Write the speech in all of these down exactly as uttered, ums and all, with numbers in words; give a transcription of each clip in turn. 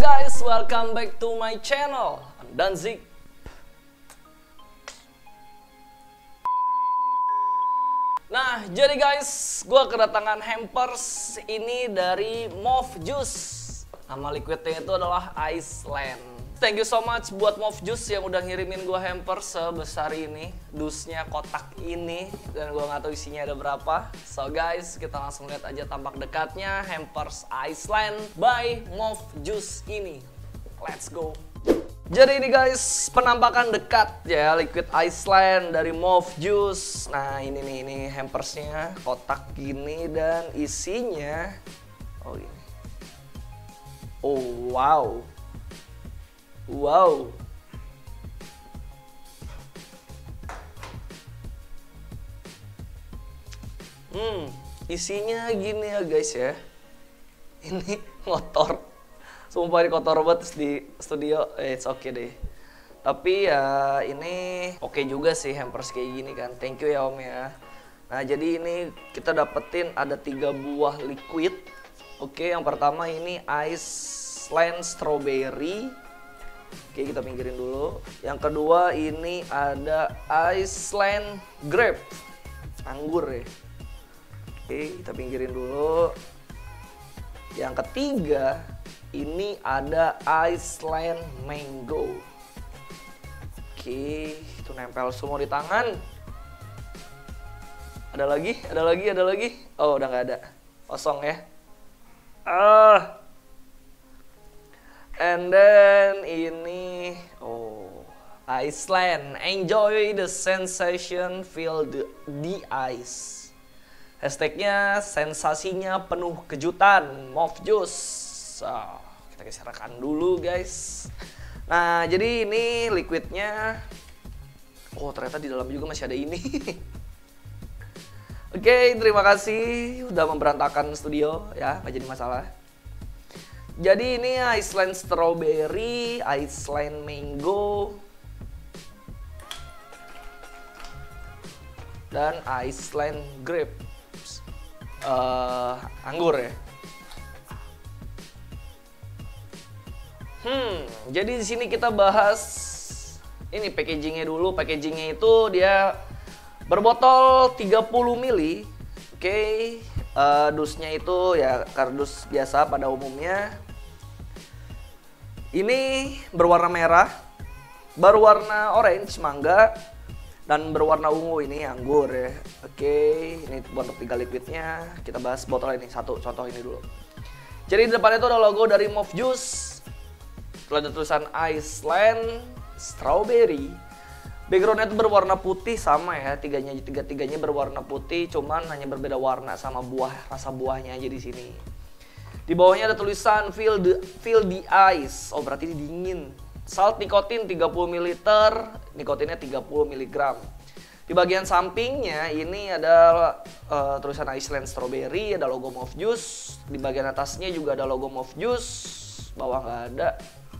guys, welcome back to my channel. I'm Danzik. Nah, jadi guys, gue kedatangan hampers ini dari Move Juice. Nama liquidnya itu adalah Iceland. Thank you so much buat Move Juice yang udah ngirimin gue hampers sebesar ini. Dusnya kotak ini, dan gue gak tahu isinya ada berapa. So guys, kita langsung lihat aja tampak dekatnya hampers Iceland by Move Juice ini. Let's go. Jadi ini guys, penampakan dekat ya liquid Iceland dari Move Juice. Nah ini nih, ini hampersnya kotak gini dan isinya, oh ini, oh wow, wow. Hmm, isinya gini ya guys ya. Ini ngotor. Sumpah ini kotor banget di studio. Eh, it's okay deh. Tapi ya ini oke okay juga sih hampers kayak gini kan. Thank you ya Om ya. Nah jadi ini kita dapetin ada tiga buah liquid. Oke, yang pertama ini Iceland Strawberry. Oke, kita pinggirin dulu. Yang kedua ini ada Iceland Grape. Anggur ya. Oke, kita pinggirin dulu. Yang ketiga ini ada Iceland Mango. Oke, itu nempel semua di tangan. Ada lagi, ada lagi, ada lagi. Oh, udah nggak ada. Kosong ya. Ah. And then ini, oh, Iceland. Enjoy the sensation, feel the, the ice. Hashtagnya sensasinya penuh kejutan, Move Juice. So, kita geserkan dulu guys. Nah jadi ini liquidnya, oh ternyata di dalam juga masih ada ini. Oke, okay, terima kasih udah memberantakan studio ya, nggak jadi masalah. Jadi ini Iceland Strawberry, Iceland Mango, dan Iceland Grape. Uh, anggur ya. Hmm, jadi di sini kita bahas ini packagingnya dulu. Packagingnya itu dia berbotol tiga puluh mili. Oke, okay. uh, dusnya itu ya kardus biasa pada umumnya. Ini berwarna merah, berwarna orange mangga, dan berwarna ungu ini anggur ya. Oke, okay. Ini untuk tiga liquidnya. Kita bahas botol ini satu, contoh ini dulu. Jadi di depannya itu ada logo dari Move Juice. Setelah ada tulisan Iceland Strawberry. Backgroundnya itu berwarna putih sama ya, tiganya tiga tiganya berwarna putih, cuman hanya berbeda warna sama buah, rasa buahnya aja di sini. Di bawahnya ada tulisan feel the feel the ice. Oh berarti ini dingin. Salt nikotin tiga puluh mililiter, nikotinnya tiga puluh miligram. Di bagian sampingnya ini ada uh, tulisan Iceland Strawberry, ada logo Move Juice. Di bagian atasnya juga ada logo Move Juice, bawah nggak ada.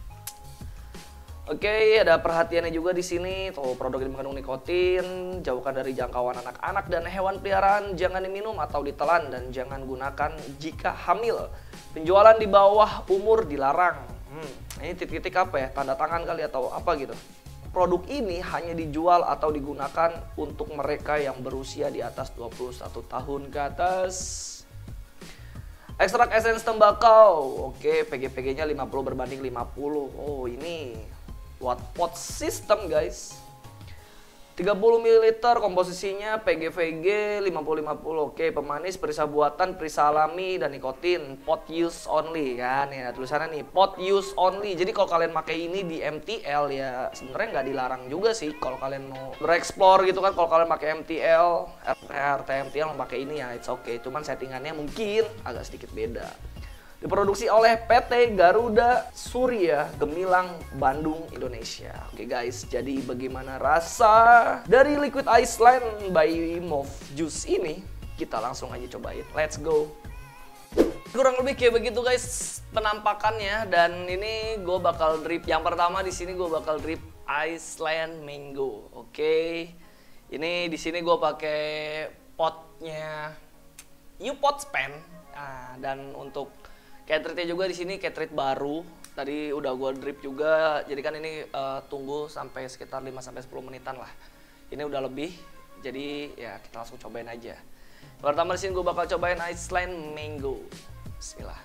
Oke, okay, ada perhatiannya juga di sini. Tuh, produk ini mengandung nikotin, jauhkan dari jangkauan anak-anak dan hewan peliharaan, jangan diminum atau ditelan dan jangan gunakan jika hamil. Penjualan di bawah umur dilarang. Hmm, ini titik-titik apa ya? Tanda tangan kali atau apa gitu. Produk ini hanya dijual atau digunakan untuk mereka yang berusia di atas dua puluh satu tahun ke atas. Ekstrak esens tembakau. Oke, P G P G-nya lima puluh berbanding lima puluh. Oh, ini watt pot system guys. tiga puluh mililiter komposisinya P G V G lima puluh lima puluh. Oke, pemanis, perisa buatan, perisa alami, dan nikotin. Pot use only kan ya, tulisannya nih pot use only. Jadi kalau kalian pakai ini di M T L ya sebenarnya nggak dilarang juga sih kalau kalian mau bereksplor gitu kan. Kalau kalian pakai M T L, R T M T L mau pakai ini ya it's okay. Cuman settingannya mungkin agak sedikit beda. Diproduksi oleh P T Garuda Surya Gemilang, Bandung, Indonesia. Oke guys, jadi bagaimana rasa dari liquid Iceland by Move Juice ini? Kita langsung aja cobain. Let's go. Kurang lebih kayak begitu guys penampakannya, dan ini gue bakal drip. Yang pertama di sini gue bakal drip Iceland Mango. Oke, ini di sini gue pakai potnya U-Pot Span. Nah, dan untuk cartridge juga di sini cartridge baru. Tadi udah gue drip juga, jadi kan ini uh, tunggu sampai sekitar lima sampai sepuluh menitan lah. Ini udah lebih, jadi ya kita langsung cobain aja. Pertama di sini gue bakal cobain Iceland Mango. Bismillah.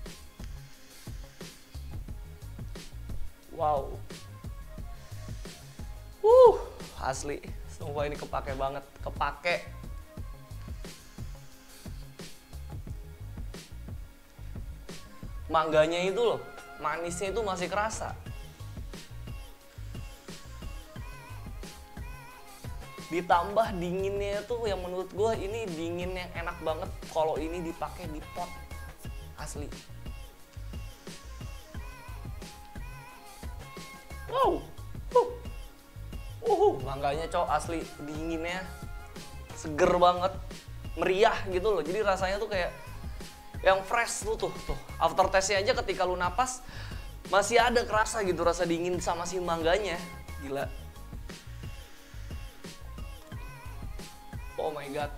Wow. Uh, asli. Sumpah ini kepake banget, kepake. Mangganya itu loh, manisnya itu masih kerasa. Ditambah dinginnya tuh yang menurut gue ini dingin yang enak banget kalau ini dipakai di pot. Asli. Wow. Uh. Uh, mangganya cowok asli dinginnya seger banget, meriah gitu loh. Jadi rasanya tuh kayak yang fresh lu tuh, tuh. After taste-nya aja ketika lu napas masih ada kerasa gitu rasa dingin sama si mangganya. Gila. Oh my god.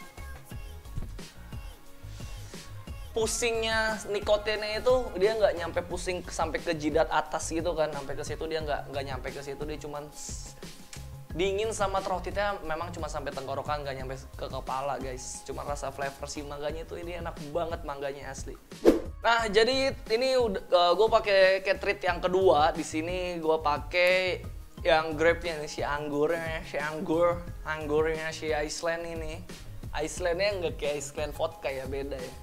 Pusingnya nikotinnya itu dia nggak nyampe pusing sampai ke jidat atas gitu kan, sampai ke situ dia nggak nggak nyampe ke situ, dia cuman dingin sama throatitnya memang cuma sampai tenggorokan, nggak nyampe ke kepala guys. Cuma rasa flavor si mangganya itu ini enak banget mangganya asli. Nah jadi ini udah uh, gue pakai cat treat yang kedua. Di sini gue pakai yang grape-nya nih, si anggurnya, si anggur, anggurnya si Iceland ini. Icelandnya nggak kayak Iceland vodka ya, beda ya.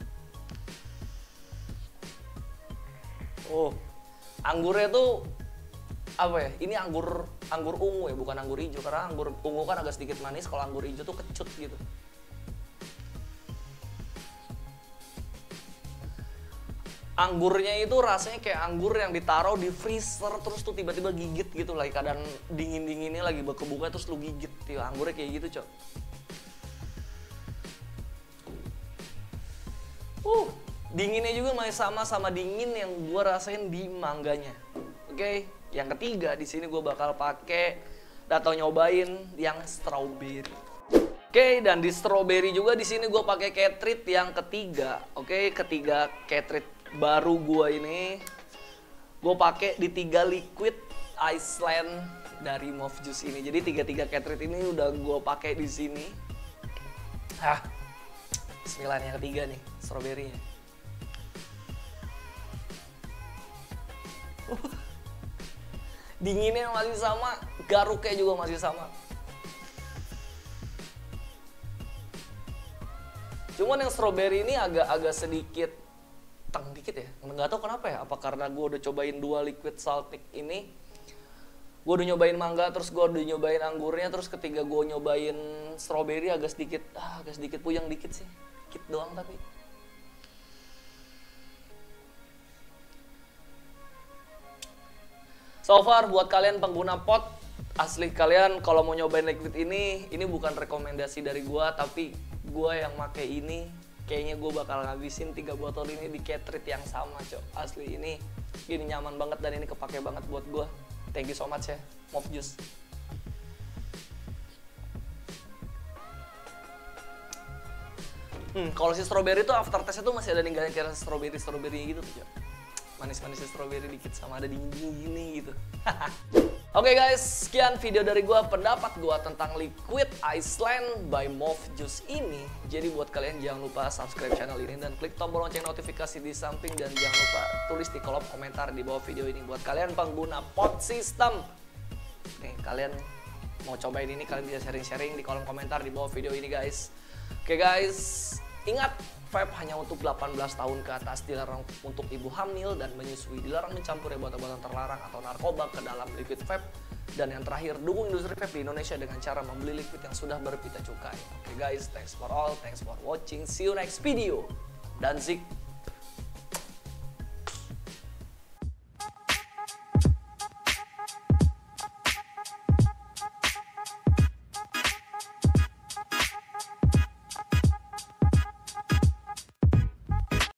Oh, anggurnya tuh apa ya? Ini anggur anggur ungu ya, bukan anggur hijau. Karena anggur ungu kan agak sedikit manis, kalau anggur hijau tuh kecut gitu. Anggurnya itu rasanya kayak anggur yang ditaruh di freezer terus tuh tiba-tiba gigit gitu, lagi keadaan dingin-dinginnya lagi berkebuka terus lu gigit. Tuh, anggurnya kayak gitu, Cok. Uh, dinginnya juga masih sama sama dingin yang gua rasain di mangganya. Oke, okay? Yang ketiga di sini gua bakal pakai atau nyobain yang strawberry. Oke, okay, dan di strawberry juga di sini gua pakai cat treat yang ketiga. Oke, okay? Ketiga cat treat baru gua ini gua pakai di tiga liquid Iceland dari Move Juice ini. Jadi tiga-tiga cat treat ini udah gua pakai di sini. Hah. Bismillah, yang ketiga nih, strawberry-nya. Dinginnya masih sama, garuknya juga masih sama. Cuman yang strawberry ini agak-agak sedikit teng dikit ya. Nggak tahu kenapa ya. Apa karena gue udah cobain dua liquid salt mix ini, gue udah nyobain mangga, terus gue udah nyobain anggurnya, terus ketika gue nyobain strawberry agak sedikit, ah, agak sedikit puyeng dikit sih, dikit doang tapi. So far buat kalian pengguna pot, asli kalian kalau mau nyobain liquid ini, ini bukan rekomendasi dari gua, tapi gua yang make ini, kayaknya gua bakal ngabisin tiga botol ini di cat treat yang sama, Cok. Asli ini, ini nyaman banget dan ini kepake banget buat gua. Thank you so much ya, Move Juice. Hmm, kalau si strawberry tuh after taste itu masih ada ninggalin kayak strawberry strawberry gitu tuh, Cok. Manis-manisnya strawberry dikit sama ada dingin gini gitu. Oke okay guys, sekian video dari gua, pendapat gua tentang liquid Iceland by Move Juice ini. Jadi buat kalian jangan lupa subscribe channel ini dan klik tombol lonceng notifikasi di samping, dan jangan lupa tulis di kolom komentar di bawah video ini buat kalian pengguna pot system. Nih, kalian mau cobain ini, kalian bisa sharing-sharing di kolom komentar di bawah video ini guys. Oke okay guys, ingat, vape hanya untuk delapan belas tahun ke atas, dilarang untuk ibu hamil dan menyusui, dilarang mencampur obat-obatan terlarang atau narkoba ke dalam liquid vape. Dan yang terakhir, dukung industri vape di Indonesia dengan cara membeli liquid yang sudah berpita cukai. Oke okay guys, thanks for all, thanks for watching, see you next video. Dan Zik